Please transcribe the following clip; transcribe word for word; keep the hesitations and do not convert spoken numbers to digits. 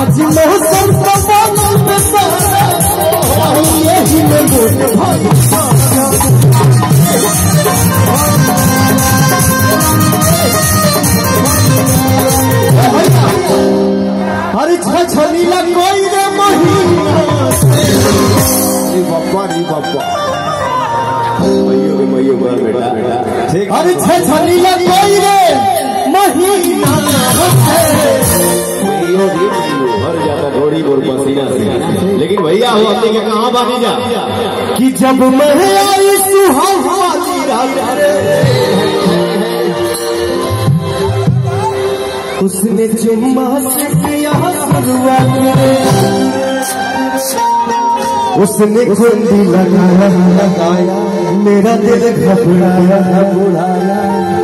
आज मौसम का बादल में सारा यही में मोटे भाई हर छछनी लगोई रे महीना रे बाबा रे बाबा मइयो रे मइयो घर बेटा ठीक हर छछनी लगोई रे महीना मइयो रे भर जाता घोड़ी बोल पसीना से लेकिन भैया हो अपने के कहां बानी जा कि जब मैं आई सुहावनी रात उसने चुम्मा से किया शुरुआत उसने कुंडी लगाया लगाया मेरा दिल घबराया घबराया